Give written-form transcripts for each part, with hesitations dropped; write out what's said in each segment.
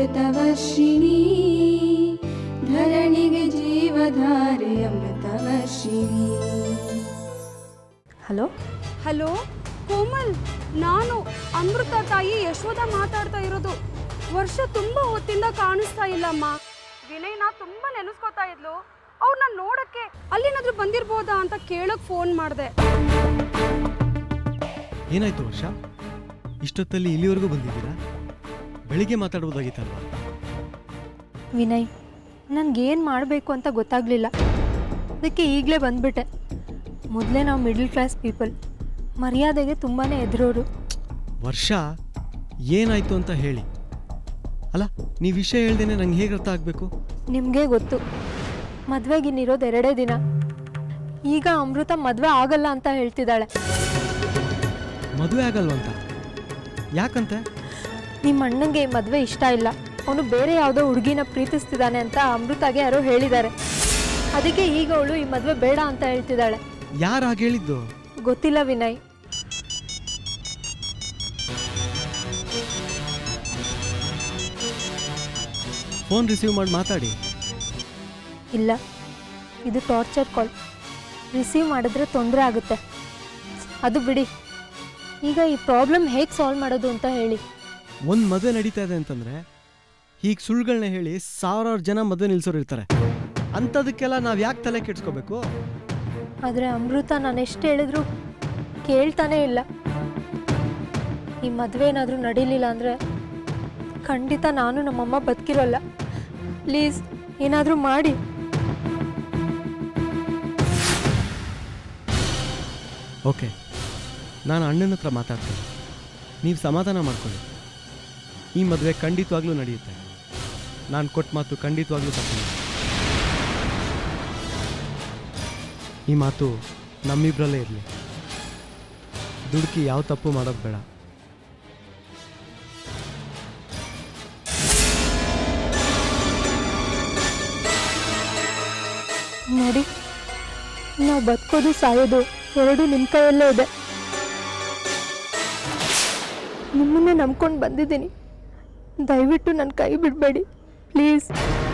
ಅಮೃತವರ್ಷಿಣಿ ಧರಣಿಗೆ ಜೀವಧಾರೆ Amruthavarshini. Hello hello Komal, ನಾನು ಅಮೃತ ತಾಯಿ ಯಶೋಧ ಮಾತಾಡ್ತಾ ಇರೋದು. ವರ್ಷ ತುಂಬ ಹೊತ್ತಿಂದ ಕಾಣಿಸ್ತಾ ಇಲ್ಲಮ್ಮ. ವಿನಯ್ನ ತುಂಬ ನೆನೆಸ್ಕೊತಾ ಇದ್ಲು. ಅವ್ರನ್ನ ನೋಡಕ್ಕೆ ಅಲ್ಲೇನಾದ್ರೂ ಬಂದಿರ್ಬೋದಾ ಅಂತ ಕೇಳೋಕೆ ಫೋನ್ ಮಾಡಿದೆ. ಏನಾಯ್ತು ವರ್ಷ, ಇಷ್ಟೊತ್ತಲ್ಲಿ ಇಲ್ಲಿವರೆಗೂ ಬಂದಿದ್ದೀರಾ? ಬೆಳಿಗ್ಗೆ ಮಾತಾಡ್ಬೋದಾಗಿತ್ತಲ್ವಾ? ವಿನಯ್, ನನಗೇನು ಮಾಡಬೇಕು ಅಂತ ಗೊತ್ತಾಗಲಿಲ್ಲ, ಅದಕ್ಕೆ ಈಗಲೇ ಬಂದ್ಬಿಟ್ಟೆ. ಮೊದಲೇ ನಾವು ಮಿಡಲ್ ಕ್ಲಾಸ್ ಪೀಪಲ್, ಮರ್ಯಾದೆಗೆ ತುಂಬಾ ಎದುರೋರು. ವರ್ಷ ಏನಾಯ್ತು ಅಂತ ಹೇಳಿ. ಅಲ್ಲ, ನೀವು ವಿಷಯ ಹೇಳ್ದೇನೆ ನಂಗೆ ಹೇಗೆ ಅರ್ಥ ಆಗಬೇಕು? ನಿಮಗೆ ಗೊತ್ತು, ಮದುವೆಗಿನ್ನಿರೋದು 2 ದಿನ. ಈಗ ಅಮೃತ ಮದುವೆ ಆಗಲ್ಲ ಅಂತ ಹೇಳ್ತಿದ್ದಾಳೆ. ಮದುವೆ ಆಗಲ್ವಂತ? ಯಾಕಂತೆ? ನಿಮ್ಮ ಅಣ್ಣಂಗೆ ಈ ಮದುವೆ ಇಷ್ಟ ಇಲ್ಲ, ಅವನು ಬೇರೆ ಯಾವುದೋ ಹುಡುಗಿನ ಪ್ರೀತಿಸ್ತಿದ್ದಾನೆ ಅಂತ ಅಮೃತಾಗೆ ಯಾರೋ ಹೇಳಿದ್ದಾರೆ. ಅದಕ್ಕೆ ಈಗ ಅವಳು ಈ ಮದುವೆ ಬೇಡ ಅಂತ ಹೇಳ್ತಿದ್ದಾಳೆ. ಯಾರು ಹಾಗೆ ಹೇಳಿದ್ದು? ಗೊತ್ತಿಲ್ಲ ವಿನಯ್. ಫೋನ್ ರಿಸೀವ್ ಮಾಡಿ ಮಾತಾಡಿ. ಇಲ್ಲ, ಇದು ಟಾರ್ಚರ್ ಕಾಲ್. ರಿಸೀವ್ ಮಾಡಿದ್ರೆ ತೊಂದರೆ ಆಗುತ್ತೆ. ಅದು ಬಿಡಿ, ಈಗ ಈ ಪ್ರಾಬ್ಲಮ್ ಹೇಗೆ ಸಾಲ್ವ್ ಮಾಡೋದು ಅಂತ ಹೇಳಿ. ಒಂದು ಮದುವೆ ನಡೀತಾ ಇದೆ ಅಂತಂದರೆ ಹೀಗೆ ಸುಳ್ಳುಗಳನ್ನ ಹೇಳಿ ಸಾವಿರಾರು ಜನ ಮದುವೆ ನಿಲ್ಸೋರು ಇರ್ತಾರೆ. ಅಂಥದಕ್ಕೆಲ್ಲ ನಾವು ಯಾಕೆ ತಲೆ ಕೆಡ್ಸ್ಕೋಬೇಕು? ಆದರೆ ಅಮೃತ ನಾನು ಎಷ್ಟು ಹೇಳಿದ್ರು ಕೇಳ್ತಾನೇ ಇಲ್ಲ. ಈ ಮದುವೆ ಏನಾದರೂ ನಡೀಲಿಲ್ಲ ಅಂದರೆ ಖಂಡಿತ ನಾನು ನಮ್ಮಮ್ಮ ಬದುಕಿರೋಲ್ಲ. ಪ್ಲೀಸ್ ಏನಾದರೂ ಮಾಡಿ. ಓಕೆ, ನಾನು ಅಣ್ಣನ ಹತ್ರ ಮಾತಾಡ್ತೀನಿ, ನೀವು ಸಮಾಧಾನ ಮಾಡ್ಕೊಳ್ಳಿ. ಈ ಮದುವೆ ಖಂಡಿತವಾಗ್ಲೂ ನಡೆಯುತ್ತೆ. ನಾನು ಕೊಟ್ಟ ಮಾತು ಖಂಡಿತವಾಗ್ಲೂ ತಪ್ಪಿಲ್ಲ. ಈ ಮಾತು ನಮ್ಮಿಬ್ಬರಲ್ಲೇ ಇರಲಿ. ದುಡುಕಿ ಯಾವ ತಪ್ಪು ಮಾಡೋದು ಬೇಡ. ನೋಡಿ, ನಾವು ಬದುಕೋದು ಸಾಯೋದು ಎರಡೂ ನಿಮ್ಮ ಕೈಯಲ್ಲೇ ಇದೆ. ನಿಮ್ಮನ್ನೇ ನಂಬ್ಕೊಂಡು ಬಂದಿದ್ದೀನಿ. ದಯವಿಟ್ಟು ನನ್ನ ಕೈ ಬಿಡಬೇಡಿ ಪ್ಲೀಸ್.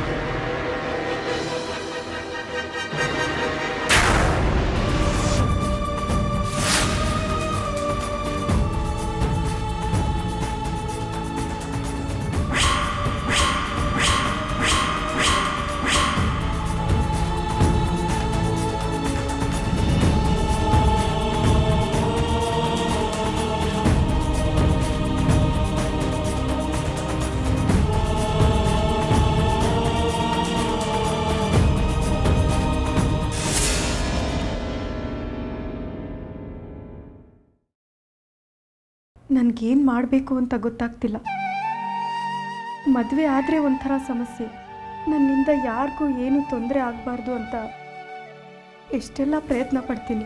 ನನಗೇನು ಮಾಡಬೇಕು ಅಂತ ಗೊತ್ತಾಗ್ತಿಲ್ಲ. ಮದುವೆ ಆದರೆ ಒಂಥರ ಸಮಸ್ಯೆ, ನನ್ನಿಂದ ಯಾರಿಗೂ ಏನೂ ತೊಂದರೆ ಆಗಬಾರ್ದು ಅಂತ ಎಷ್ಟೆಲ್ಲ ಪ್ರಯತ್ನ ಪಡ್ತೀನಿ.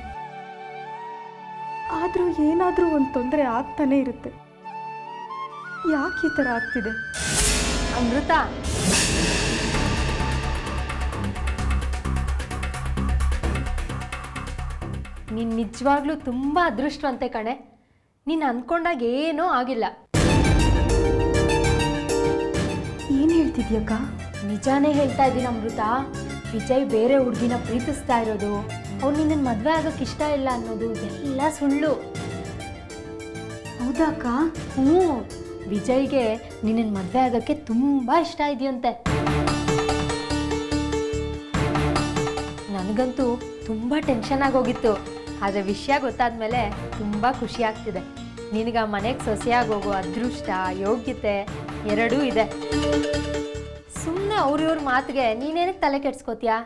ಆದರೂ ಏನಾದರೂ ಒಂದು ತೊಂದರೆ ಆಗ್ತಾನೇ ಇರುತ್ತೆ. ಯಾಕೆ ಈ ಥರ ಆಗ್ತಿದೆ? ಅಮೃತ, ನೀನು ನಿಜವಾಗ್ಲೂ ತುಂಬ ಅದೃಷ್ಟವಂತೆ ಕಣೆ. ನೀನು ಅಂದ್ಕೊಂಡಾಗ ಏನೂ ಆಗಿಲ್ಲ. ಏನು ಹೇಳ್ತಿದ್ಯಕ್ಕ? ನಿಜಾನೇ ಹೇಳ್ತಾ ಇದ್ದೀನಿ ಅಮೃತ. ವಿಜಯ್ ಬೇರೆ ಹುಡುಗಿನ ಪ್ರೀತಿಸ್ತಾ ಇರೋದು, ಅವ್ರು ನಿನ್ನನ್ನು ಮದುವೆ ಆಗೋಕ್ಕೆ ಇಷ್ಟ ಇಲ್ಲ ಅನ್ನೋದು ಎಲ್ಲ ಸುಳ್ಳು. ಹೌದಾ ಅಕ್ಕ? ಹ್ಞೂ, ವಿಜಯ್ಗೆ ನಿನ್ನನ್ನು ಮದುವೆ ಆಗೋಕ್ಕೆ ತುಂಬ ಇಷ್ಟ ಇದೆಯಂತೆ. ನನಗಂತೂ ತುಂಬ ಟೆನ್ಷನ್ ಆಗೋಗಿತ್ತು. ಆದರೆ ವಿಷಯ ಗೊತ್ತಾದ್ಮೇಲೆ ತುಂಬ ಖುಷಿ ಆಗ್ತಿದೆ. ನಿನಗೆ ಆ ಮನೆಗೆ ಸೊಸೆಯಾಗಿ ಹೋಗೋ ಅದೃಷ್ಟ, ಯೋಗ್ಯತೆ ಎರಡೂ ಇದೆ. ಸುಮ್ಮನೆ ಅವ್ರಿವ್ರ ಮಾತಿಗೆ ನೀನೇನಕ್ಕೆ ತಲೆ ಕೆಡ್ಸ್ಕೋತೀಯಾ?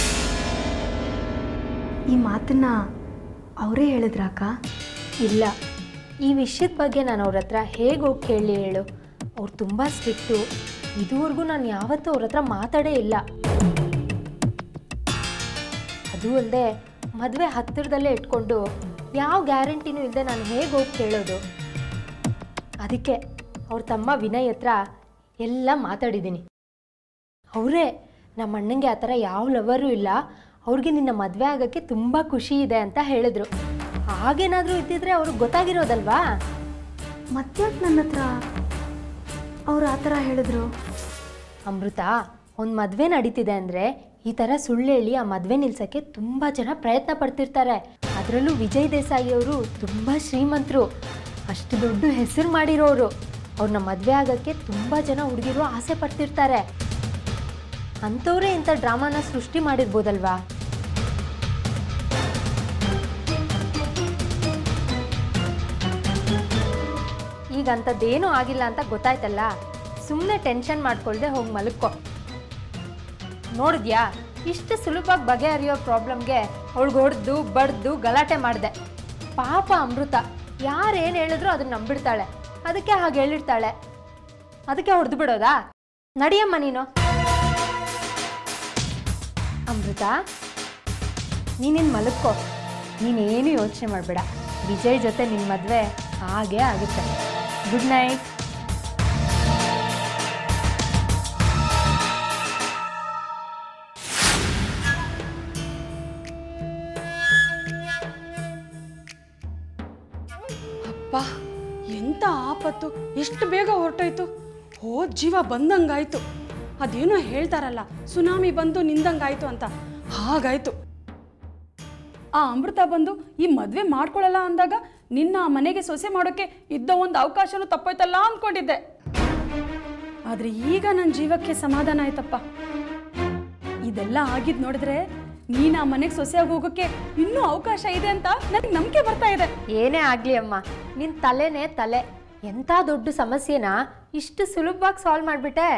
ಈ ಮಾತನ್ನ ಅವರೇ ಹೇಳಿದ್ರಾಕ? ಇಲ್ಲ, ಈ ವಿಷಯದ ಬಗ್ಗೆ ನಾನು ಅವ್ರ ಹತ್ರ ಹೇಗೆ ಹೋಗಿ ಕೇಳಲಿ ಹೇಳು? ಅವ್ರು ತುಂಬ ಸ್ಟ್ರಿಕ್ಟು. ಇದುವರೆಗೂ ನಾನು ಯಾವತ್ತೂ ಅವ್ರ ಹತ್ರ ಮಾತಾಡೇ ಇಲ್ಲ. ಅದು ಅಲ್ಲದೆ ಮದುವೆ ಹತ್ತಿರದಲ್ಲೇ ಇಟ್ಕೊಂಡು ಯಾವ ಗ್ಯಾರಂಟಿನೂ ಇಲ್ಲದೆ ನಾನು ಹೇಗೆ ಹೋಗಿ ಕೇಳೋದು? ಅದಕ್ಕೆ ಅವ್ರ ತಮ್ಮ ವಿನಯ್ ಹತ್ರ ಎಲ್ಲ ಮಾತಾಡಿದ್ದೀನಿ. ಅವರೇ ನಮ್ಮ ಅಣ್ಣಂಗೆ ಆ ಥರ ಯಾವ ಲವರು ಇಲ್ಲ, ಅವ್ರಿಗೆ ನಿನ್ನ ಮದುವೆ ಆಗೋಕ್ಕೆ ತುಂಬ ಖುಷಿ ಇದೆ ಅಂತ ಹೇಳಿದ್ರು. ಹಾಗೇನಾದರೂ ಇದ್ದಿದ್ರೆ ಅವ್ರಿಗೆ ಗೊತ್ತಾಗಿರೋದಲ್ವಾ? ಮತ್ತ್ಯಾಕೆ ನನ್ನ ಹತ್ರ ಅವ್ರು ಆ ಥರ ಹೇಳಿದ್ರು? ಅಮೃತ, ಒಂದು ಮದುವೆ ನಡೀತಿದೆ ಅಂದರೆ ಈ ಥರ ಸುಳ್ಳು ಹೇಳಿ ಆ ಮದುವೆ ನಿಲ್ಸೋಕ್ಕೆ ತುಂಬ ಜನ ಪ್ರಯತ್ನ ಪಡ್ತಿರ್ತಾರೆ. ಅದರಲ್ಲೂ ವಿಜಯ್ ದೇಸಾಯಿ ಅವರು ತುಂಬ ಶ್ರೀಮಂತರು, ಅಷ್ಟು ದೊಡ್ಡ ಹೆಸರು ಮಾಡಿರೋರು. ಅವ್ರನ್ನ ಮದುವೆ ಆಗೋಕ್ಕೆ ತುಂಬ ಜನ ಹುಡುಗಿರು ಆಸೆ ಪಡ್ತಿರ್ತಾರೆ. ಅಂಥವರೇ ಇಂಥ ಡ್ರಾಮಾನ ಸೃಷ್ಟಿ ಮಾಡಿರ್ಬೋದಲ್ವಾ? ಈಗ ಅಂಥದ್ದೇನೂ ಆಗಿಲ್ಲ ಅಂತ ಗೊತ್ತಾಯ್ತಲ್ಲ, ಸುಮ್ಮನೆ ಟೆನ್ಷನ್ ಮಾಡ್ಕೊಳ್ದೆ ಹೋಗಿ ಮಲಕ್ಕೋ. ನೋಡಿದ್ಯಾ, ಇಷ್ಟು ಸುಲಭವಾಗಿ ಬಗೆಹರಿಯೋ ಪ್ರಾಬ್ಲಮ್ಗೆ ಅವಳಿಗೆ ಹೊಡೆದು ಬಡ್ದು ಗಲಾಟೆ ಮಾಡಿದೆ. ಪಾಪ ಅಮೃತ ಯಾರೇನು ಹೇಳಿದ್ರು ಅದನ್ನ ನಂಬಿಡ್ತಾಳೆ, ಅದಕ್ಕೆ ಹಾಗೆ ಹೇಳಿರ್ತಾಳೆ. ಅದಕ್ಕೆ ಹೊಡೆದು ಬಿಡೋದಾ? ನಡಿಯಮ್ಮ ನೀನು. ಅಮೃತ, ನೀನಿನ್ ಮಲಕ್ಕೋ, ನೀನೇನು ಯೋಚನೆ ಮಾಡಬೇಡ. ವಿಜಯ್ ಜೊತೆ ನಿನ್ನ ಮದುವೆ ಹಾಗೇ ಆಗುತ್ತೆ. Good night. ಅಪ್ಪ, ಎಂಥ ಆಪತ್ತು, ಎಷ್ಟು ಬೇಗ ಹೊರಟೋಯ್ತು. ಹೋದ ಜೀವ ಬಂದಂಗಾಯ್ತು. ಅದೇನೋ ಹೇಳ್ತಾರಲ್ಲ, ಸುನಾಮಿ ಬಂದು ನಿಂದಂಗಾಯ್ತು ಅಂತ, ಹಾಗಾಯ್ತು. ಆ ಅಮೃತ ಬಂದು ಈ ಮದುವೆ ಮಾಡ್ಕೊಳ್ಳಲ್ಲ ಅಂದಾಗ ನಿನ್ನ ಆ ಮನೆಗೆ ಸೊಸೆ ಮಾಡೋಕ್ಕೆ ಇದ್ದ ಒಂದು ಅವಕಾಶನೂ ತಪ್ಪೋಯ್ತಲ್ಲ ಅಂದ್ಕೊಂಡಿದ್ದೆ. ಆದರೆ ಈಗ ನನ್ನ ಜೀವಕ್ಕೆ ಸಮಾಧಾನ ಆಯ್ತಪ್ಪ. ಇದೆಲ್ಲ ಆಗಿದ್ದು ನೋಡಿದ್ರೆ ನೀನು ಆ ಮನೆಗೆ ಸೊಸೆಯಾಗಿ ಹೋಗೋಕ್ಕೆ ಇನ್ನೂ ಅವಕಾಶ ಇದೆ ಅಂತ ನನಗೆ ನಂಬಿಕೆ ಬರ್ತಾ ಇದೆ. ಏನೇ ಆಗಲಿ ಅಮ್ಮ, ನಿನ್ನ ತಲೆನೇ ತಲೆ. ಎಂಥ ದೊಡ್ಡ ಸಮಸ್ಯೆನ ಇಷ್ಟು ಸುಲಭವಾಗಿ ಸಾಲ್ವ್ ಮಾಡಿಬಿಟ್ಟೆ.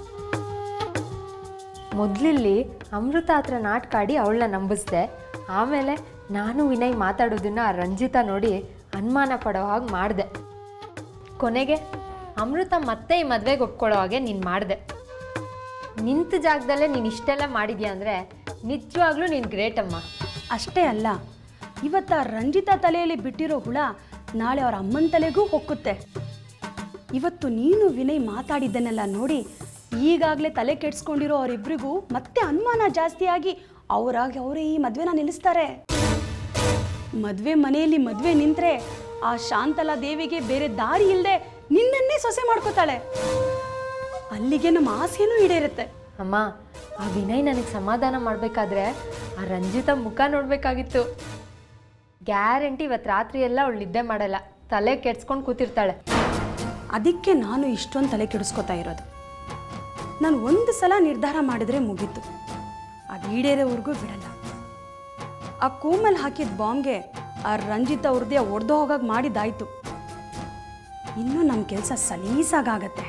ಮೊದಲಿಲ್ಲಿ ಅಮೃತ ಹತ್ರ ನಾಟಕಾಡಿ ಅವಳನ್ನ ನಂಬಿಸ್ದೆ. ಆಮೇಲೆ ನಾನು ವಿನಯ್ ಮಾತಾಡೋದನ್ನ ರಂಜಿತಾ ನೋಡಿ ಅನುಮಾನ ಪಡೋ ಹಾಗೆ ಮಾಡಿದೆ. ಕೊನೆಗೆ ಅಮೃತ ಮತ್ತೆ ಈ ಮದುವೆಗೆ ಒಪ್ಕೊಳ್ಳೋ ಹಾಗೆ ನೀನು ಮಾಡಿದೆ. ನಿಂತ ಜಾಗದಲ್ಲೇ ನೀನು ಇಷ್ಟೆಲ್ಲ ಮಾಡಿದ್ಯಾ ಅಂದರೆ ನಿಜವಾಗ್ಲೂ ನೀನು ಗ್ರೇಟ್ ಅಮ್ಮ. ಅಷ್ಟೇ ಅಲ್ಲ, ಇವತ್ತು ರಂಜಿತಾ ತಲೆಯಲ್ಲಿ ಬಿಟ್ಟಿರೋ ಹುಳ ನಾಳೆ ಅವ್ರ ಅಮ್ಮನ ತಲೆಗೂ ಹೊಕ್ಕುತ್ತೆ. ಇವತ್ತು ನೀನು ವಿನಯ್ ಮಾತಾಡಿದ್ದನ್ನೆಲ್ಲ ನೋಡಿ ಈಗಾಗಲೇ ತಲೆ ಕೆಡಿಸ್ಕೊಂಡಿರೋ ಅವರಿಬ್ಬರಿಗೂ ಮತ್ತೆ ಅನುಮಾನ ಜಾಸ್ತಿಯಾಗಿ ಅವರಾಗಿ ಅವರೇ ಈ ಮದುವೆನ ನಿಲ್ಲಿಸ್ತಾರೆ. ಮದುವೆ ಮನೆಯಲ್ಲಿ ಮದುವೆ ನಿಂತರೆ ಆ ಶಾಂತಲಾ ದೇವಿಗೆ ಬೇರೆ ದಾರಿ ಇಲ್ಲದೆ ನಿನ್ನನ್ನೇ ಸೊಸೆ ಮಾಡ್ಕೋತಾಳೆ. ಅಲ್ಲಿಗೆ ನಮ್ಮ ಆಸೆನೂ ಈಡೇರುತ್ತೆ. ಅಮ್ಮ, ಆ ವಿನಯ್ ನನಗೆ ಸಮಾಧಾನ ಮಾಡಬೇಕಾದ್ರೆ ಆ ರಂಜಿತಾ ಮುಖ ನೋಡಬೇಕಾಗಿತ್ತು. ಗ್ಯಾರಂಟಿ ಇವತ್ತು ರಾತ್ರಿ ಎಲ್ಲ ಅವಳು ನಿದ್ದೆ ಮಾಡಲ್ಲ, ತಲೆ ಕೆಡ್ಸ್ಕೊಂಡು ಕೂತಿರ್ತಾಳೆ. ಅದಕ್ಕೆ ನಾನು ಇಷ್ಟೊಂದು ತಲೆ ಕೆಡಿಸ್ಕೊತಾ ಇರೋದು. ನಾನು ಒಂದು ಸಲ ನಿರ್ಧಾರ ಮಾಡಿದರೆ ಮುಗೀತು, ಅದು ಈಡೇರೋವರೆಗೂ ಬಿಡಲ್ಲ. ಆ ಕೋಮಲ್ ಹಾಕಿದ ಬಾಂಬ್ಗೆ ಆ ರಂಜಿತಾ ಹೃದಯ ಒಡೆದು ಹೋಗಾಗ ಮಾಡಿದ್ದಾಯ್ತು. ಇನ್ನೂ ನಮ್ಮ ಕೆಲಸ ಸಲೀಸಾಗತ್ತೆ.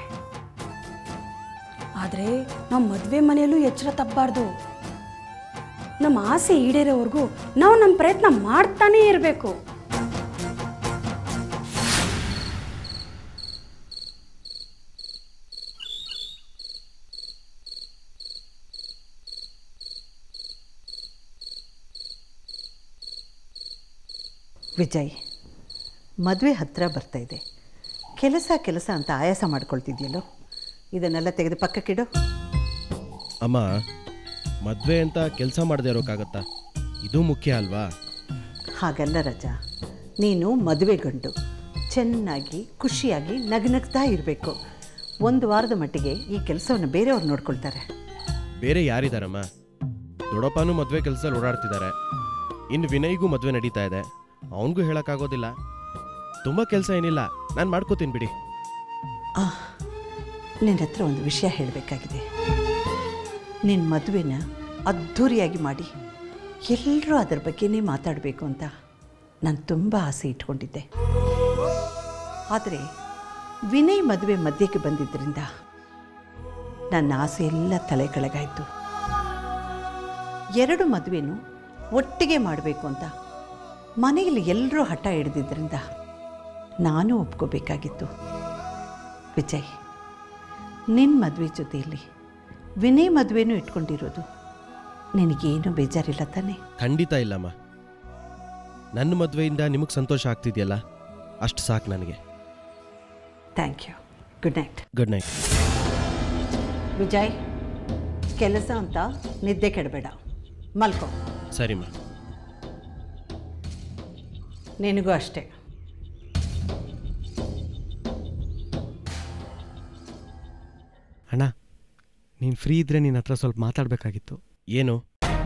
ಆದರೆ ನಾವು ಮದುವೆ ಮನೆಯಲ್ಲೂ ಎಚ್ಚರ ತಪ್ಪಬಾರ್ದು. ನಮ್ಮ ಆಸೆ ಈಡೇರೋವರೆಗೂ ನಾವು ನಮ್ಮ ಪ್ರಯತ್ನ ಮಾಡ್ತಾನೇ ಇರಬೇಕು. ವಿಜಯ್, ಮದುವೆ ಹತ್ತಿರ ಬರ್ತಾಯಿದೆ. ಕೆಲಸ ಅಂತ ಆಯಾಸ ಮಾಡ್ಕೊಳ್ತಿದ್ಯಲ್ಲೋ, ಇದನ್ನೆಲ್ಲ ತೆಗೆದು ಪಕ್ಕಕ್ಕಿಡು. ಅಮ್ಮ, ಮದುವೆ ಅಂತ ಕೆಲಸ ಮಾಡದೇ ಇರೋಕ್ಕಾಗತ್ತಾ? ಇದು ಮುಖ್ಯ ಅಲ್ವಾ? ಹಾಗಲ್ಲ ರಜಾ, ನೀನು ಮದುವೆ ಗಂಡು, ಚೆನ್ನಾಗಿ ಖುಷಿಯಾಗಿ ನಗ್ನಗ್ತಾ ಇರಬೇಕು. ಒಂದು ವಾರದ ಮಟ್ಟಿಗೆ ಈ ಕೆಲಸವನ್ನು ಬೇರೆಯವ್ರು ನೋಡ್ಕೊಳ್ತಾರೆ. ಬೇರೆ ಯಾರಿದಾರಮ್ಮ? ದೊಡ್ಡಪ್ಪನೂ ಮದುವೆ ಕೆಲಸದಲ್ಲಿ ಓಡಾಡ್ತಿದ್ದಾರೆ. ಇನ್ನು ವಿನಯ್ಗೂ ಮದುವೆ ನಡೀತಾ ಇದೆ, ಅವನಿಗೂ ಹೇಳೋಕ್ಕಾಗೋದಿಲ್ಲ. ತುಂಬ ಕೆಲಸ ಏನಿಲ್ಲ, ನಾನು ಮಾಡ್ಕೋತೀನಿ ಬಿಡಿ. ನಿನ್ನ ಹತ್ರ ಒಂದು ವಿಷಯ ಹೇಳಬೇಕಾಗಿದೆ. ನಿನ್ನ ಮದುವೆನ ಅದ್ಧೂರಿಯಾಗಿ ಮಾಡಿ ಎಲ್ಲರೂ ಅದರ ಬಗ್ಗೆನೇ ಮಾತಾಡಬೇಕು ಅಂತ ನಾನು ತುಂಬ ಆಸೆ ಇಟ್ಕೊಂಡಿದ್ದೆ. ಆದರೆ ವಿನಯ್ ಮದುವೆ ಮಧ್ಯಕ್ಕೆ ಬಂದಿದ್ದರಿಂದ ನನ್ನ ಆಸೆ ಎಲ್ಲ ತಲೆ ಕೆಳಗಾಯಿತು. ಎರಡು ಮದುವೆನೂ ಒಟ್ಟಿಗೆ ಮಾಡಬೇಕು ಅಂತ ಮನೆಯಲ್ಲಿ ಎಲ್ಲರೂ ಹಠ ಹಿಡಿದಿದ್ದರಿಂದ ನಾನು ಒಪ್ಕೋಬೇಕಾಗಿತ್ತು. ವಿಜಯ್, ನಿನ್ನ ಮದುವೆ ಜೊತೆಯಲ್ಲಿ ವಿನಯ್ ಮದುವೆನೂ ಇಟ್ಕೊಂಡಿರೋದು ನಿನಗೇನು ಬೇಜಾರಿಲ್ಲ ತಾನೆ? ಖಂಡಿತ ಇಲ್ಲಮ್ಮ. ನನ್ನ ಮದುವೆಯಿಂದ ನಿಮಗೆ ಸಂತೋಷ ಆಗ್ತಿದೆಯಲ್ಲ, ಅಷ್ಟು ಸಾಕು ನನಗೆ. Thank you. Good night. Good night. Vijay, ಕೆಲಸ ಅಂತ ನಿದ್ದೆ ಕೆಡಬೇಡ, ಮಲ್ಕೋ. ಸರಿಮ್ಮ. ನಿನಗೂ ಅಷ್ಟೇ. ಅಣ್ಣ ನೀನು ಫ್ರೀ ಇದ್ರೆ ನಿನ್ನ ಹತ್ರ ಸ್ವಲ್ಪ ಮಾತಾಡಬೇಕಾಗಿತ್ತು. ಏನು?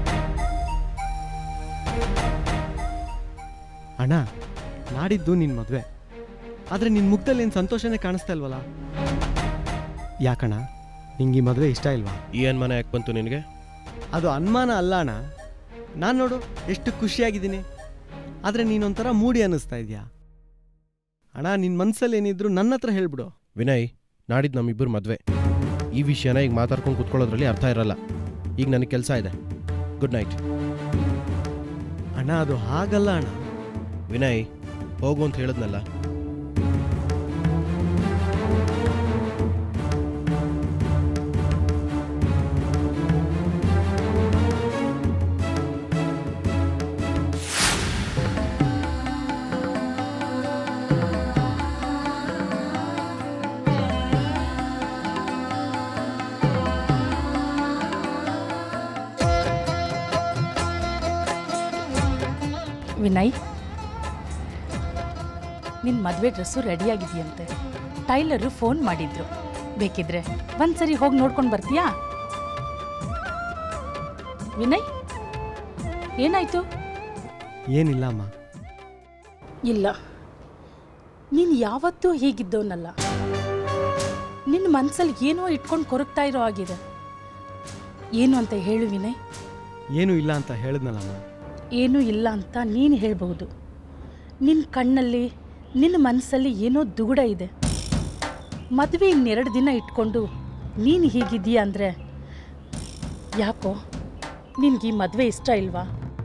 ಅಣ್ಣ ನಾಡಿದ್ದು ನಿನ್ನ ಮದುವೆ, ಆದರೆ ನಿನ್ನ ಮುಖದಲ್ಲಿ ಏನು ಸಂತೋಷನೇ ಕಾಣಿಸ್ತಾ ಇಲ್ವಲ್ಲ? ಯಾಕಣ್ಣ ನಿಂಗೆ ಈ ಮದುವೆ ಇಷ್ಟ ಇಲ್ವಾ? ಈ ಅನುಮಾನ ಯಾಕೆ ಬಂತು ನಿನಗೆ? ಅದು ಅನುಮಾನ ಅಲ್ಲ ಅಣ್ಣ, ನಾನು ನೋಡು ಎಷ್ಟು ಖುಷಿಯಾಗಿದ್ದೀನಿ, ಆದರೆ ನೀನೊಂಥರ ಮೂಡಿ ಅನ್ನಿಸ್ತಾ ಇದೆಯಾ ಅಣ್ಣ. ನಿನ್ನ ಮನಸ್ಸಲ್ಲಿ ಏನಿದ್ರು ನನ್ನ ಹತ್ರ ಹೇಳ್ಬಿಡು. ವಿನಯ್, ನಾಡಿದ್ದು ನಮ್ಮಿಬ್ಬರು ಮದುವೆ. ಈ ವಿಷಯನ ಈಗ ಮಾತಾಡ್ಕೊಂಡು ಕೂತ್ಕೊಳ್ಳೋದ್ರಲ್ಲಿ ಅರ್ಥ ಇರಲ್ಲ. ಈಗ ನನಗೆ ಕೆಲಸ ಇದೆ. Good night. ಅಣ್ಣ ಅದು ಹಾಗಲ್ಲ ಅಣ್ಣ. ವಿನಯ್, ಹೋಗು ಅಂತ ಹೇಳಿದ್ನಲ್ಲ. ವಿನಯ್, ನಿನ್ನ ಮದುವೆ ಡ್ರೆಸ್ಸು ರೆಡಿಯಾಗಿದೆಯಂತೆ. ಟೈಲರು ಫೋನ್ ಮಾಡಿದ್ರು. ಬೇಕಿದ್ರೆ ಒಂದ್ಸರಿ ಹೋಗಿ ನೋಡ್ಕೊಂಡು ಬರ್ತೀಯಾ? ವಿನಯ್, ಏನಾಯ್ತು? ಏನಿಲ್ಲ ಅಮ್ಮ. ಇಲ್ಲ, ನೀನು ಯಾವತ್ತೂ ಹೀಗಿದ್ದವನಲ್ಲ. ನಿನ್ನ ಮನಸ್ಸಲ್ಲಿ ಏನೋ ಇಟ್ಕೊಂಡು ಕೊರಗ್ತಾ ಇರೋ ಆಗಿದೆ. ಏನು ಅಂತ ಹೇಳು ವಿನಯ್. ಏನೂ ಇಲ್ಲ ಅಂತ ಹೇಳಿದ್ನಲ್ಲಮ್ಮ. ಏನೂ ಇಲ್ಲ ಅಂತ ನೀನು ಹೇಳ್ಬಹುದು. ನಿನ್ನ ಕಣ್ಣಲ್ಲಿ ನಿನ್ನ ಮನಸ್ಸಲ್ಲಿ ಏನೋ ದುಗುಡ ಇದೆ. ಮದುವೆ ಇನ್ನೆರಡು ದಿನ ಇಟ್ಕೊಂಡು ನೀನು ಹೀಗಿದ್ದೀಯ ಅಂದರೆ ಯಾಕೋ ನಿನಗೆ ಈ ಮದುವೆ ಇಷ್ಟ ಇಲ್ವಾ?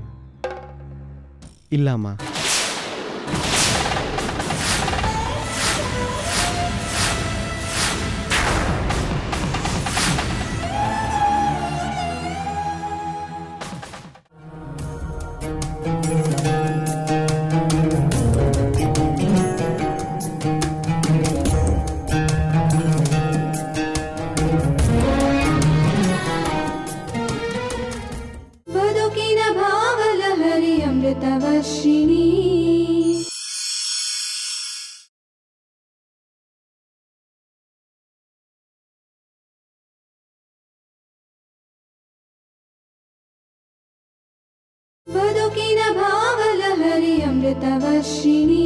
ಇಲ್ಲ ಅಮ್ಮ. ಬದುಕಿನ ಭಾವಲಹರಿ ಅಮೃತವರ್ಷಿಣಿ. ಬದುಕಿನ ಭಾವಲಹರಿ ಅಮೃತವರ್ಷಿಣಿ.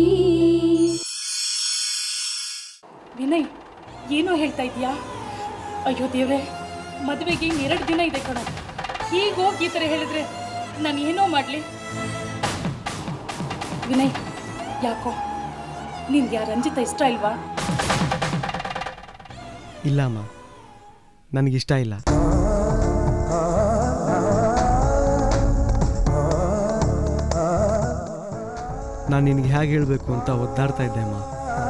ವಿನಯ್, ಏನೋ ಹೇಳ್ತಾ ಇದೀಯಾ? ಅಯ್ಯೋ ದೇವ್ರೆ, ಮದುವೆಗೆ ಇನ್ನೆರಡು ದಿನ ಇದೆ ಕಣೋ. ಈಗ ಹೋಗಿ ಈ ಥರ ಹೇಳಿದ್ರೆ ನಾನು ಏನೋ ಮಾಡಲಿ? ವಿನಯ್, ಯಾಕೋ ನಿನ್ಗೆ ರಂಜಿತ ಇಷ್ಟ ಇಲ್ವಾ? ಇಲ್ಲ ಅಮ್ಮ, ನನಗಿಷ್ಟ ಇಲ್ಲ. ನಾನು ನಿನಗೆ ಹೇಗೆ ಹೇಳಬೇಕು ಅಂತ ಒದ್ದಾಡ್ತಾ ಇದ್ದೆ ಅಮ್ಮ.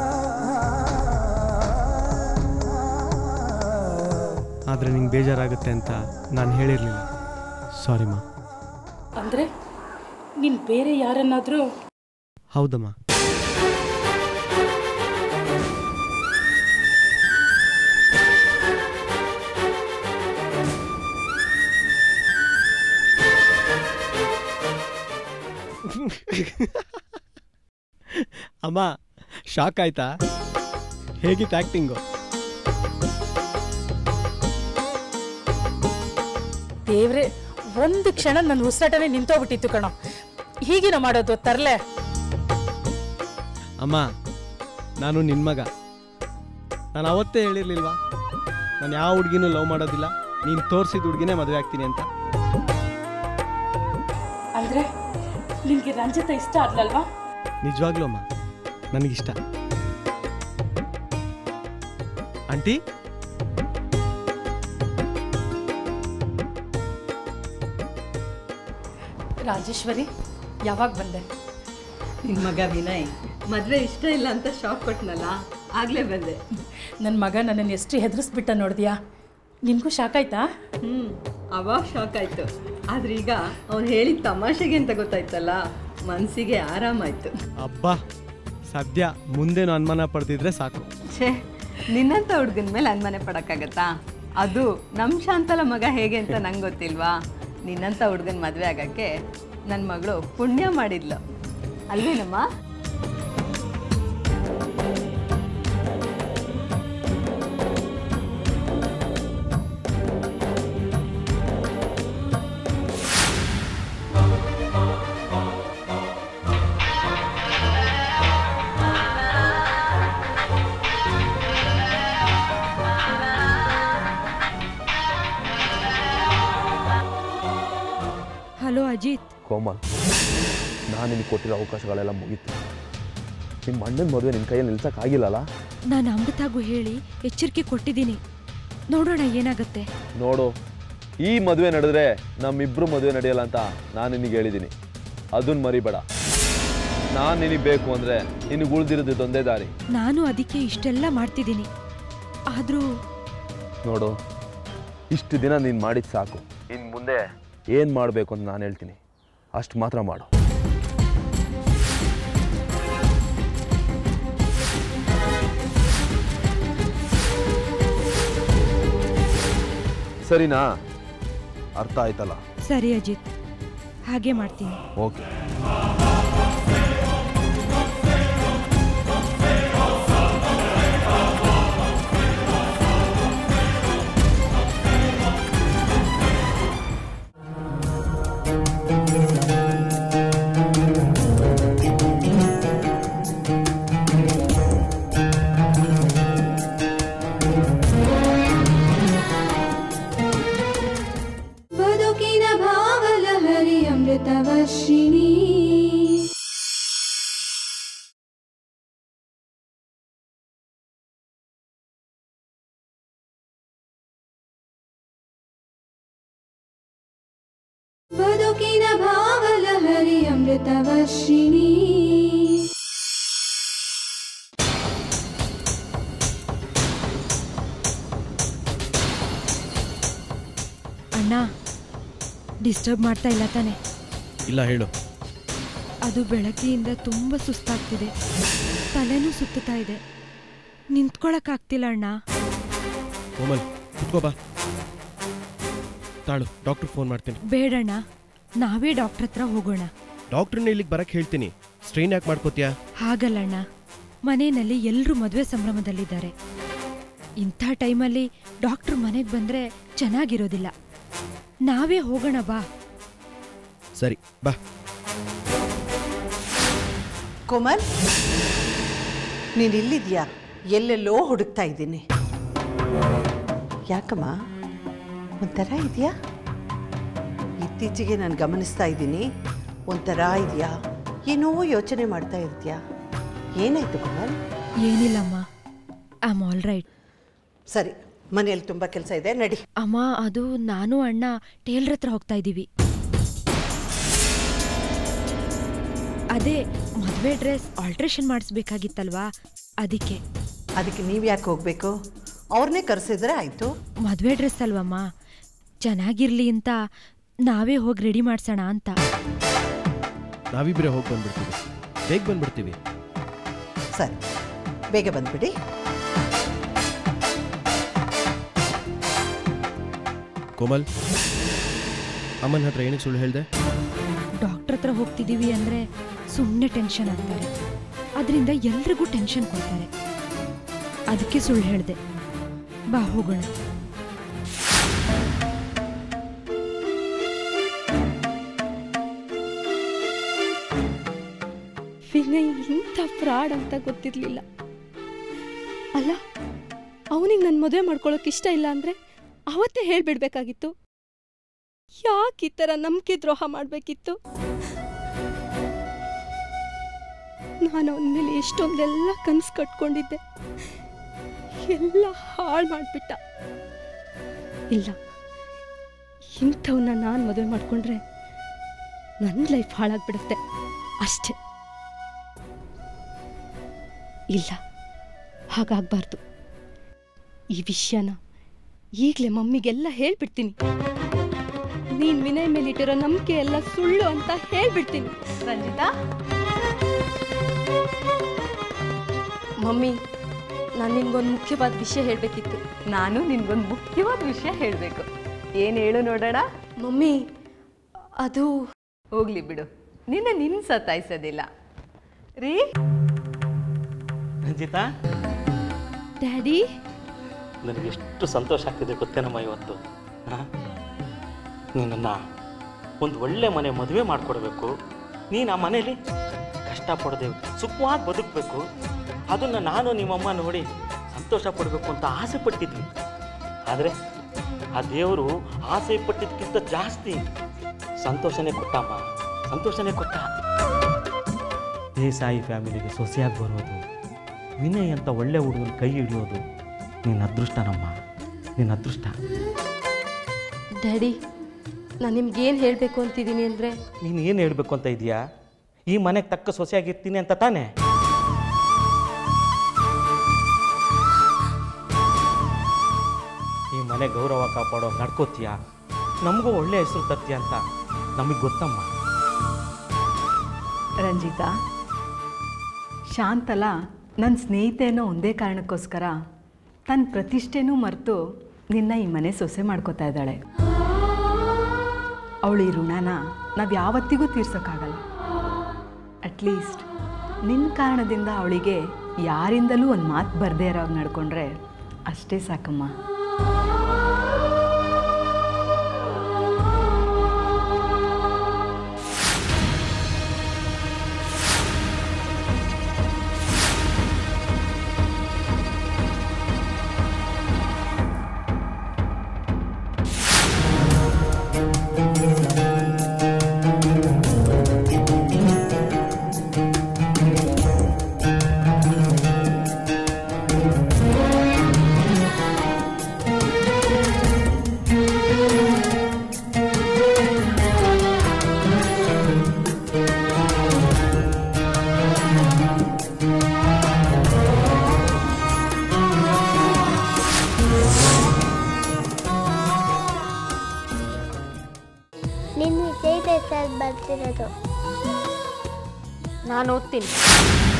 ಆದರೆ ನಿಂಗೆ ಬೇಜಾರಾಗುತ್ತೆ ಅಂತ ನಾನು ಹೇಳಿರಲಿಲ್ಲ. ಸಾರಿಮ್ಮ. ಅಂದರೆ ನೀನು ಬೇರೆ ಯಾರನ್ನಾದರೂ? ಹೌದಮ್ಮ. ಅಮ್ಮ, ಶಾಕ್ ಆಯ್ತಾ? ಹೇಗಿತ್ತು ಆ್ಯಕ್ಟಿಂಗು? ದೇವ್ರೆ, ಒಂದು ಕ್ಷಣ ನನ್ನ ಉಸಿರಾಟನೇ ನಿಂತೋಗ್ಬಿಟ್ಟಿತ್ತು ಕಣೋ. ಹೀಗೇನೋ ಮಾಡೋದು? ತರಲೆ. ಅಮ್ಮ, ನಾನು ನಿನ್ನ ಮಗ. ನಾನು ಅವತ್ತೇ ಹೇಳಿರ್ಲಿಲ್ವಾ ನಾನು ಯಾವ ಹುಡುಗಿನೂ ಲವ್ ಮಾಡೋದಿಲ್ಲ, ನೀನು ತೋರಿಸಿದ ಹುಡುಗಿನೇ ಮದುವೆ ಆಗ್ತೀನಿ ಅಂತ? ಅಂದರೆ ನಿನಗೆ ರಂಜಿತ ಇಷ್ಟ ಆಗ್ಲಲ್ವಾ? ನಿಜವಾಗ್ಲೂ ಅಮ್ಮ, ನನಗಿಷ್ಟ. ಆಂಟಿ, ರಾಜೇಶ್ವರಿ, ಯಾವಾಗ ಬಂದೆ? ನಿಮ್ಮ ಮಗ ವಿನಯ್ ಮದುವೆ ಇಷ್ಟ ಇಲ್ಲ ಅಂತ ಶಾಕ್ ಕೊಟ್ಟನಲ್ಲ, ಆಗಲೇ ಬಂದೆ. ನನ್ನ ಮಗ ನನ್ನನ್ನು ಎಷ್ಟು ಹೆದರಿಸ್ಬಿಟ್ಟ ನೋಡಿದ್ಯಾ? ನಿನಗೂ ಶಾಕ್ ಆಯ್ತಾ? ಅವಾಗ ಶಾಕ್ ಆಯಿತು, ಆದರೆ ಈಗ ಅವ್ನು ಹೇಳಿದ ತಮಾಷೆಗೆ ಅಂತ ಗೊತ್ತಾಯ್ತಲ್ಲ, ಮನಸ್ಸಿಗೆ ಆರಾಮಾಯಿತು. ಅಬ್ಬಾ, ಸದ್ಯ ಮುಂದೇನು ಅನುಮಾನ ಪಡ್ತಿದ್ರೆ ಸಾಕು. ಛೇ, ನಿನ್ನಂಥ ಹುಡುಗನ ಮೇಲೆ ಅನುಮಾನ ಪಡೋಕ್ಕಾಗತ್ತಾ? ಅದು ನಮ್ಮ ಶಾಂತಲ ಮಗ ಹೇಗೆ ಅಂತ ನಂಗೆ ಗೊತ್ತಿಲ್ವಾ? ನಿನ್ನಂಥ ಹುಡುಗನ ಮದುವೆ ಆಗೋಕ್ಕೆ ನನ್ನ ಮಗಳು ಪುಣ್ಯ ಮಾಡಿದ್ಲು ಅಲ್ವೇನಮ್ಮ? ಅಜಿತ್. ಕೋಮಲ್, ನಾನು ನಿನಗೆ ಕೊಟ್ಟಿರೋ ಅವಕಾಶಗಳೆಲ್ಲ ಮುಗೀತು. ನಿಮ್ಮ ಅಣ್ಣನ ಮದುವೆ ನಿನ್ನ ಕೈಯಲ್ಲಿ ನಿಲ್ಸೋಕ್ಕಾಗಿಲ್ಲಲ್ಲ. ನಾನು ಅಮೃತಾಗೂ ಹೇಳಿ ಎಚ್ಚರಿಕೆ ಕೊಟ್ಟಿದ್ದೀನಿ, ನೋಡೋಣ ಏನಾಗುತ್ತೆ. ನೋಡು, ಈ ಮದುವೆ ನಡೆದ್ರೆ ನಮ್ಮಿಬ್ಬರು ಮದುವೆ ನಡೆಯಲ್ಲ ಅಂತ ನಾನು ನಿನಗೆ ಹೇಳಿದ್ದೀನಿ. ಅದನ್ನು ಮರಿಬೇಡ. ನಾನು ನಿನಗೆ ಬೇಕು ಅಂದರೆ ನಿನಗೆ ಉಳಿದಿರೋದು ಒಂದೇ ದಾರಿ. ನಾನು ಅದಕ್ಕೆ ಇಷ್ಟೆಲ್ಲ ಮಾಡ್ತಿದ್ದೀನಿ. ಆದರೂ ನೋಡು, ಇಷ್ಟು ದಿನ ನೀನು ಮಾಡಿದ್ದು ಸಾಕು. ಇನ್ನು ಮುಂದೆ ಏನು ಮಾಡಬೇಕು ಅಂತ ನಾನು ಹೇಳ್ತೀನಿ, ಅಷ್ಟು ಮಾತ್ರ ಮಾಡು. ಸರಿನಾ? ಅರ್ಥ ಆಯ್ತಲ್ಲ? ಸರಿ ಅಜಿತ್, ಹಾಗೆ ಮಾಡ್ತೀನಿ. ಓಕೆ. ಬದುಕಿನ ಭಾವಲಹರಿ ಅಮೃತವರ್ಷಿಣಿ. ಬದುಕಿನ ಭಾವಲಹರಿ ಅಮೃತವರ್ಷಿಣಿ. ಅಣ್ಣ, ಡಿಸ್ಟರ್ಬ್ ಮಾಡ್ತಾ ಇಲ್ಲ ತಾನೆ? ಇಲ್ಲ, ಹೇಳು. ಅದು ಬೆಳಗ್ಗೆಯಿಂದ ತುಂಬ ಸುಸ್ತಾಗ್ತಿದೆ, ತಲೆನೂ ಸುತ್ತುತ್ತಾ ಇದೆ, ನಿಂತ್ಕೊಳಕ್ಕಾಗ್ತಿಲ್ಲ ಅಣ್ಣ. ಕೋಮಲ್, ಕುತ್ಕೋ ಬಾ. ತಾಳು, ಡಾಕ್ಟ್ರಿಗೆ ಫೋನ್ ಮಾಡ್ತೀನಿ. ಬೇಡಣ್ಣ, ನಾವೇ ಡಾಕ್ಟ್ರ್ ಹತ್ರ ಹೋಗೋಣ. ಡಾಕ್ಟ್ರನ್ನ ಇಲ್ಲಿಗೆ ಬರಕ್ಕೆ ಹೇಳ್ತೀನಿ. ಸ್ಟ್ರೈನ್ ಯಾಕೆ ಮಾಡ್ಕೋತೀಯಾ? ಹಾಗಲ್ಲಣ್ಣ, ಮನೆಯಲ್ಲಿ ಎಲ್ಲರೂ ಮದುವೆ ಸಂಭ್ರಮದಲ್ಲಿದ್ದಾರೆ. ಇಂಥ ಟೈಮಲ್ಲಿ ಡಾಕ್ಟ್ರು ಮನೆಗೆ ಬಂದರೆ ಚೆನ್ನಾಗಿರೋದಿಲ್ಲ. ನಾವೇ ಹೋಗೋಣ ಬಾ. ಸರಿ, ಬಾ. ಕೋಮಲ್, ನೀನು ಇಲ್ಲಿದ್ಯಾ? ಎಲ್ಲೆಲ್ಲೋ ಹುಡುಕ್ತಾ ಇದ್ದೀನಿ. ಯಾಕಮ್ಮ, ಒಂಥರ ಇದೆಯಾ? ಇತ್ತೀಚೆಗೆ ನಾನು ಗಮನಿಸ್ತಾ ಇದ್ದೀನಿ, ಒಂಥರ ಇದೆಯಾ? ಏನೋ ಯೋಚನೆ ಮಾಡ್ತಾ ಇರ್ತೀಯಾ? ಏನಾಯ್ತು ಕೋಮಲ್? ಏನಿಲ್ಲಮ್ಮ, ಐ ಆಮ್ ಆಲ್ ರೈಟ್. ಸರಿ, ಮನೆಯಲ್ಲಿ ತುಂಬ ಕೆಲಸ ಇದೆ, ನಡಿ. ಅಮ್ಮ, ಅದು ನಾನು ಅಣ್ಣ ಟೇಲರ್ ಹತ್ರ ಹೋಗ್ತಾ ಇದ್ದೀವಿ. ಅದೇ ಮದುವೆ ಡ್ರೆಸ್ ಆಲ್ಟ್ರೇಷನ್ ಮಾಡಿಸ್ಬೇಕಾಗಿತ್ತಲ್ವಾ, ಅದಕ್ಕೆ ನೀವು ಯಾಕೆ ಹೋಗಬೇಕು? ಅವ್ರನ್ನೇ ಕರೆಸಿದ್ರೆ ಆಯಿತು. ಮದುವೆ ಡ್ರೆಸ್ ಅಲ್ವಮ್ಮ, ಚೆನ್ನಾಗಿರ್ಲಿ ಅಂತ ನಾವೇ ಹೋಗಿ ರೆಡಿ ಮಾಡ್ಸೋಣ ಅಂತ. ನಾವಿಬ್ಬರೇ ಹೋಗಿ ಬಂದ್ಬಿಡ್ತೀವಿ, ಬೇಗ ಬಂದ್ಬಿಡ್ತೀವಿ. ಸರಿ, ಬೇಗ ಬಂದ್ಬಿಡಿ. ಕೋಮಲ್, ಅಮ್ಮನ ಹತ್ರ ಏನಕ್ಕೆ ಸುಳ್ಳು ಹೇಳಿದೆ? ಡಾಕ್ಟ್ರ್ ಹತ್ರ ಹೋಗ್ತಿದ್ದೀವಿ ಅಂದರೆ ಸುಮ್ಮನೆ ಟೆನ್ಷನ್ ಆಗ್ತಾರೆ, ಅದರಿಂದ ಎಲ್ರಿಗೂ ಟೆನ್ಷನ್ ಕೊಡ್ತಾರೆ. ಅದಕ್ಕೆ ಸುಳ್ಳು ಹೇಳಿದೆ. ಬಾ ಹೋಗೋಣ. ವಿನಯ್ ಇಂಥ ಫ್ರಾಡ್ ಅಂತ ಗೊತ್ತಿರಲಿಲ್ಲ. ಅಲ್ಲ, ಅವನಿಗೆ ನನ್ನ ಮದುವೆ ಮಾಡ್ಕೊಳ್ಳೋಕೆ ಇಷ್ಟ ಇಲ್ಲ ಅಂದರೆ ಅವತ್ತೇ ಹೇಳ್ಬಿಡ್ಬೇಕಾಗಿತ್ತು. ಯಾಕೆ ಈ ಥರ ನಂಬಿಕೆ ದ್ರೋಹ ಮಾಡಬೇಕಿತ್ತು? ನಾನು ಅವನ ಮೇಲೆ ಎಷ್ಟೊಂದೆಲ್ಲ ಕನಸು ಕಟ್ಕೊಂಡಿದ್ದೆ, ಎಲ್ಲ ಹಾಳು ಮಾಡಿಬಿಟ್ಟ. ಇಲ್ಲ, ಇಂಥವನ್ನ ನಾನು ಮದುವೆ ಮಾಡಿಕೊಂಡ್ರೆ ನನ್ನ ಲೈಫ್ ಹಾಳಾಗ್ಬಿಡುತ್ತೆ ಅಷ್ಟೇ. ಇಲ್ಲ, ಹಾಗಾಗಬಾರ್ದು. ಈ ವಿಷಯನ ಈಗಲೇ ಮಮ್ಮಿಗೆಲ್ಲ ಹೇಳ್ಬಿಡ್ತೀನಿ. ನೀನು ವಿನಯ್ ಮೇಲಿಟ್ಟಿರೋ ನಂಬಿಕೆ ಎಲ್ಲ ಸುಳ್ಳು ಅಂತ ಹೇಳ್ಬಿಡ್ತೀನಿ. ರಂಜಿತಾ, ಮಮ್ಮಿ, ನಾನು ನಿನ್ಗೊಂದು ಮುಖ್ಯವಾದ ವಿಷಯ ಹೇಳಬೇಕಿತ್ತು. ನಾನು ನಿನ್ಗೊಂದು ಮುಖ್ಯವಾದ ವಿಷಯ ಹೇಳಬೇಕು. ಏನು ಹೇಳು ನೋಡೋಣ. ಮಮ್ಮಿ, ಅದು ಹೋಗ್ಲಿ ಬಿಡು, ನಿನ್ನ ಸತಾಯಿಸೋದಿಲ್ಲ ರೀ. ರಂಜಿತಾ, ಡ್ಯಾಡಿ, ನನಗೆಷ್ಟು ಸಂತೋಷ ಆಗ್ತಿದೆ ಗೊತ್ತೇನಮ್ಮ ಇವತ್ತು. ನಿನ್ನನ್ನು ಒಂದು ಒಳ್ಳೆ ಮನೆ ಮದುವೆ ಮಾಡಿಕೊಡ್ಬೇಕು. ನೀನು ಆ ಮನೇಲಿ ಕಷ್ಟಪಡದೆ ಸುಖವಾಗಿ ಬದುಕಬೇಕು. ಅದನ್ನು ನಾನು ನಿಮ್ಮಮ್ಮ ನೋಡಿ ಸಂತೋಷ ಪಡಬೇಕು ಅಂತ ಆಸೆ ಪಟ್ಟಿದ್ವಿ. ಆದರೆ ಆ ದೇವರು ಆಸೆ ಪಟ್ಟಿದ್ದಕ್ಕಿಂತ ಜಾಸ್ತಿ ಸಂತೋಷನೇ ಕೊಟ್ಟಮ್ಮ, ಸಂತೋಷನೇ ಕೊಟ್ಟ. ದೇಸಾಯಿ ಫ್ಯಾಮಿಲಿಗೆ ಸೊಸೆಯಾಗಿ ಬರೋದು, ವಿನಯ್ ಅಂತ ಒಳ್ಳೆ ಹುಡುಗನ ಕೈ ಹಿಡಿಯೋದು ನಿನ್ನ ಅದೃಷ್ಟನಮ್ಮ, ನಿನ್ನ ಅದೃಷ್ಟ. ಡ್ಯಾಡಿ, ನಾನು ನಿಮ್ಗೇನು ಹೇಳಬೇಕು ಅಂತಿದ್ದೀನಿ ಅಂದರೆ, ನೀನು ಏನು ಹೇಳಬೇಕು ಅಂತ ಇದೆಯಾ? ಈ ಮನೆಗೆ ತಕ್ಕ ಸೊಸೆಯಾಗಿರ್ತೀನಿ ಅಂತ ತಾನೇ? ಈ ಮನೆ ಗೌರವ ಕಾಪಾಡೋ ನಡ್ಕೋತೀಯ, ನಮಗೂ ಒಳ್ಳೆ ಹೆಸರು ತರ್ತೀಯ ಅಂತ ನಮಗೆ ಗೊತ್ತಮ್ಮ. ರಂಜಿತಾ, ಶಾಂತಲ ನನ್ನ ಸ್ನೇಹಿತೇನೋ ಒಂದೇ ಕಾರಣಕ್ಕೋಸ್ಕರ ತನ್ನ ಪ್ರತಿಷ್ಠೆನೂ ಮರೆತು ನಿನ್ನ ಈ ಮನೆ ಸೊಸೆ ಮಾಡ್ಕೋತಾ ಇದ್ದಾಳೆ. ಅವಳು ಈ ಋಣನ ನಾವು ಯಾವತ್ತಿಗೂ ತೀರ್ಸೋಕ್ಕಾಗಲ್ಲ. ಅಟ್ಲೀಸ್ಟ್ ನಿನ್ನ ಕಾರಣದಿಂದ ಅವಳಿಗೆ ಯಾರಿಂದಲೂ ಒಂದು ಮಾತು ಬರದೇ ಇರೋವಾಗ ನಡ್ಕೊಂಡ್ರೆ ಅಷ್ಟೇ ಸಾಕಮ್ಮ. ನಾನು ಓದ್ತೀನಿ.